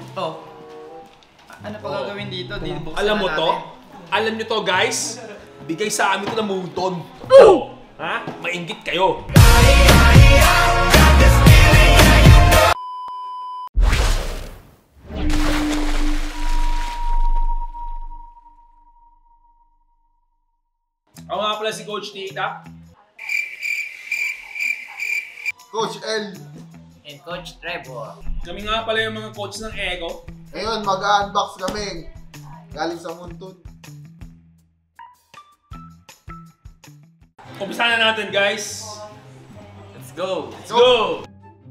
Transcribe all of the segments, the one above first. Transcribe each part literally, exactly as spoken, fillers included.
Oh. Ano pa gagawin dito? Alam mo to? Alam nyo to guys? Bigay sa amin ko ng Moonton. Oh! Ha? Mainggit kayo. Ako nga pala si Coach Tita. Coach L. And Coach Trevor. Kami nga pala yung mga coach ng Ego. Ngayon, mag-unbox kami. Galing sa Moonton. Umpisa na natin guys. Let's go. Let's go!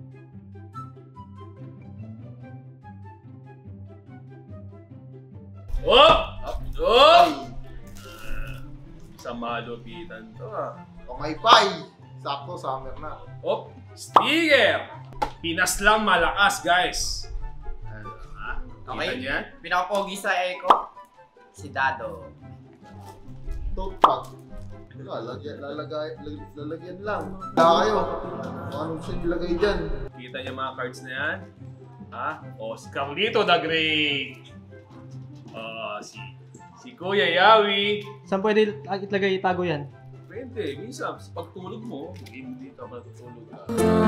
Oh! Oh! Sa malupitan to ah. Pamaypay. Sakto, summer na. Oh! Sticker! Pinas lang malakas guys. Okay. Kita niyan? Pinakapogi sa Eco. Si Dado. Tote bag. Lalagyan, lalagay, lalagyan lang. Wala kayo. Ano siya nilagay dyan? Kita niyo mga cards na yan? Ha? O, si Carlito the Great. Ah, si si Kuya Yawi. Saan pwede itlagay itago yan? Pwede, minsan sa pagtulog mo, hindi ka matutulog ka.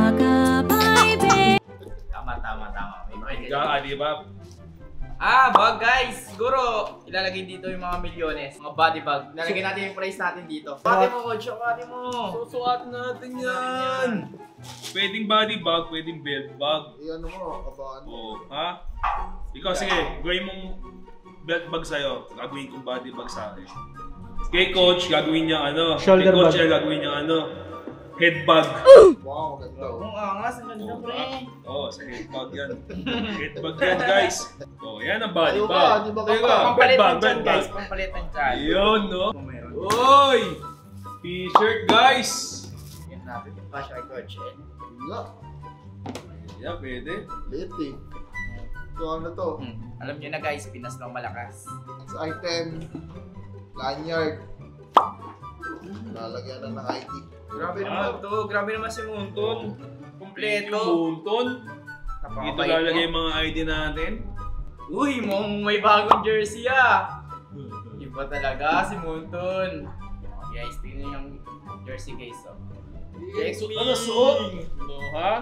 Tama, tama, tama. May Higa ka, di ba? Ah, bag guys! Siguro, ilalagay dito yung mga milyones. Mga body bag. Ilalagay natin yung price natin dito. Pati mo, coach. Pati mo. Susuot natin yan. Pwedeng body bag, pwedeng belt bag. Eh ano mo, kabaan mo. Oo, ha? Ikaw, sige, gawin mong belt bag sa'yo. Gagawin kong body bag sa akin. Kay coach, gagawin niya ano. Shoulder Kay coach, bag. gagawin niya ano. Head bag. Wow, ganda. Kung angas, ang ganda pre. Oo, sa head bag yan. Head bag yan, guys. Oo, yan ang body Ano ba? bag. Di ba Teka, ka- Pampalit belt bag, ng chan belt guys. bag. Pampalit ng chan. Ayun, no? Kung meron. Oy! T-shirt, guys! Yan natin. Pass kay coach. Eh. Wala. Yeah, pwede. Liit eh. So ano to? Hmm. Alam nyo na guys, Pinas lang malakas. Next item. Lanyard. Lalagyan na ng I D. Grabe Ah. naman to. Grabe naman si Moonton. Kompleto. Moonton. Dito lalagay yung mga I D natin. Uy, mong may bagong jersey ah. Iba talaga si Moonton. Guys, tingnan yung jersey guys. Oh. Suot ano, suot? No, ha?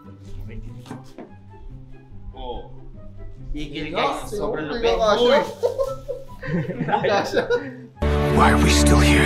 Oh. Bigil guys. Sobrang Uy, lupit. kasha. Kasha. Why are we still here?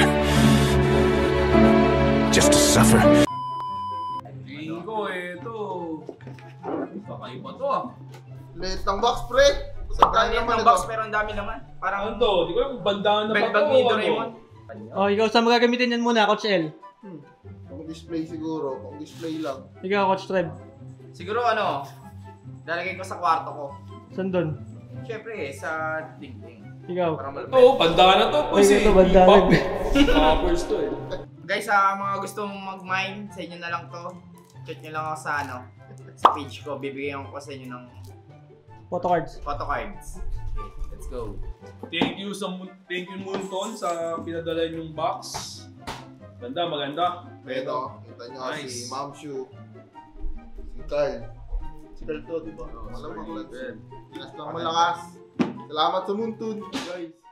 Just to suffer? Tingin ko, eto. Kakaiba to ah. Liit ng box, pre. Sa Sobrang liit ng box pero ang dami naman. Ano Parang to? Di ko yung bandaan na bag ba bag to? ni Ano? Doraemon. Oh, ikaw saan mo gagamitin yan muna, Coach L? Hmm. Pang display siguro. Pang display lang. Ikaw, Coach Trev. Siguro ano, lalagay ko sa kwarto ko. Saan doon? Siyempre, sa dingding. Ikaw. Para malupit. Ito, bandaan na to. Ay, Kasi ito, bandana. hip-hop eh. Poppers to eh. Guys, sa mga gustong mag-mine, sa inyo na lang to. Chat nyo lang ako sa ano, sa page ko. Bibigyan ko sa inyo ng Photo cards. photo cards. Okay, let's go. Thank you sa thank you Moonton sa pinadala yung box. Ganda, maganda. Ito, kita nyo Nice. si Ma'am Shu. Si Carl. Si Carl to, di ba? Oh, Malamang sorry, lang. Ben. Pinas lang malakas. Salamat sa Moonton, guys.